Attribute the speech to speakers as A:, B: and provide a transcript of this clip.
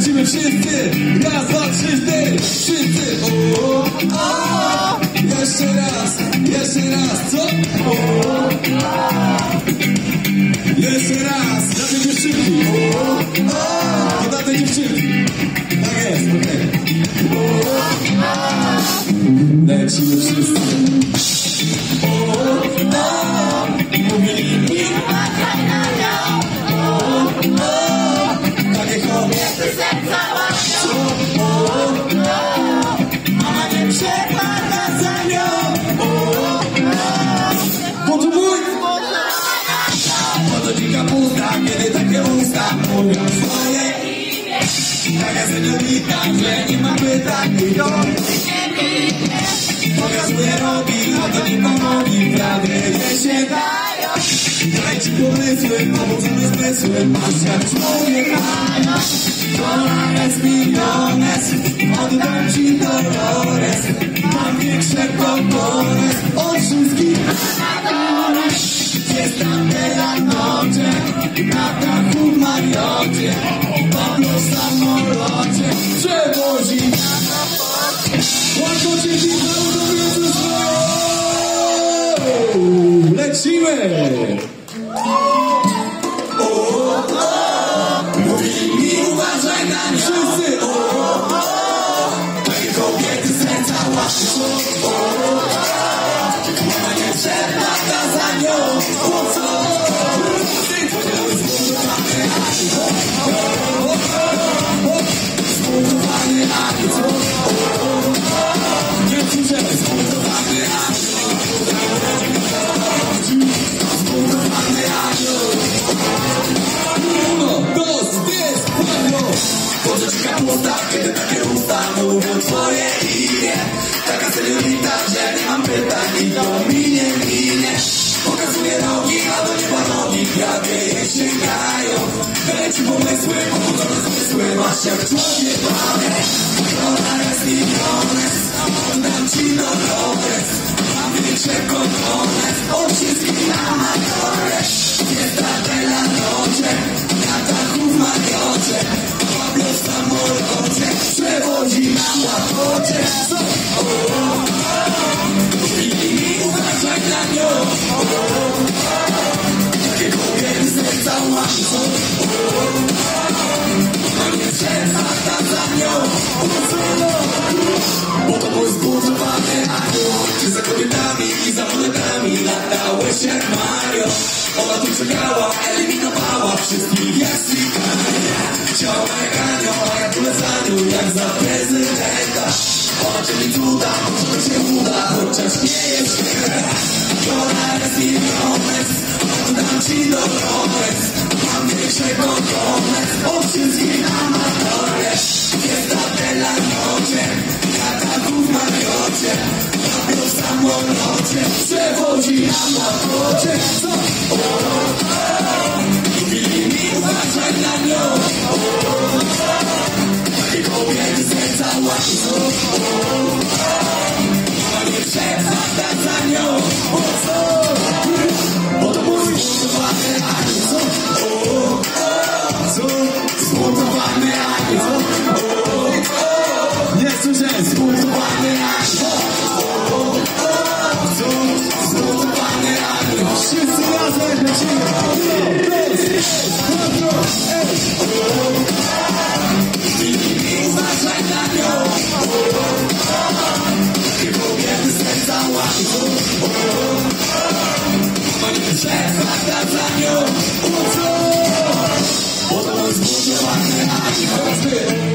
A: Lecimy wszyscy, raz, dwa, trzy, cztery. Wszyscy, o. Jeszcze raz, co? Jeszcze raz, dla tej dziewczynki. I dla tej dziewczynki. Tak jest, okej. Lecimy wszyscy. Mówili mi,
B: uważaj na nią.
A: takie kobiety
B: Serca łamią.
A: mama nie przepada za nią. Bo to mój to dzika pusta, kiedy takie usta mówią swoje imię. Taka seniorita, że nie ma pytań i to pokazuje rogi, a to nie pomogi, prawie się dają. Daj ci pomysły, pobudzone zmysły, masz jak człowiek. Dolores, miliones, oddam ci Dolores. Mam większe kokones od wszystkich na dole. Jest tam la noche, na dachu w Mariocie, Pablo w samolocie, przewozi na napocie. Łatwo cię widzę, udowiedzę swoją. Lecimy! Mówili mi, uważaj na nią. Wszyscy, takie kobiety serca łapią. Mama nie przepada za nią. Po co? Zbuntowany anioł. Nie słyszałem. Zbuntowany anioł. Zbuntowany anioł. Uno, dos, tres, cuatro. Chodzę ci kapusta, kiedy takie usta mówią twoje imię. Taka seniorita, że nie mam pytań i to minie. Pokazuje rogi, a do nieba nogi, prawie je sięgają. Wyleci pomysły, pobudzone zmysły, masz jak człowiek mamy. Dolores, miliones, oddam ci Dolores. Mam większe kokones od wszystkich na Madore. Jest ta bella noche, na dachu w Mariocie, Pablo w samolocie, przewozi na łapocie. Mówili mi, uważaj na nią. Takie kobiety serca łamią. Mam nie przepada za nią. Bo to mój zbudowany anioł. Ty za kobietami i za monetami latałeś jak Mario. Ona tu czekała, eliminowała wszystkich jak Slikania. Chciała jak anioł, a ja tyle za nią jak za prezydenta. Ona czyni cuda, może się uda, chociaż nie jest świetna. Dolores, miliones, oddam ci Dolores. Mam większe kokones od wszystkich amatorze. Jest ta bella noche, na dachu w Mariocie, Pablo w samolocie, przewozi na łapocie. Mówili mi, uważaj na nią. Takie kobiety serca łapią. Mama nie przepada za nią. Bo to mój zbuntowany anioł. Zbuntowany anioł. Nie słyszę, zbuntowany anioł. Zbuntowany anioł. Wszyscy razem lecimy. Uważaj na nią. Takie kobiety serca łapią. Mama nie przepada za nią. Bo to mój zbudowany anioł.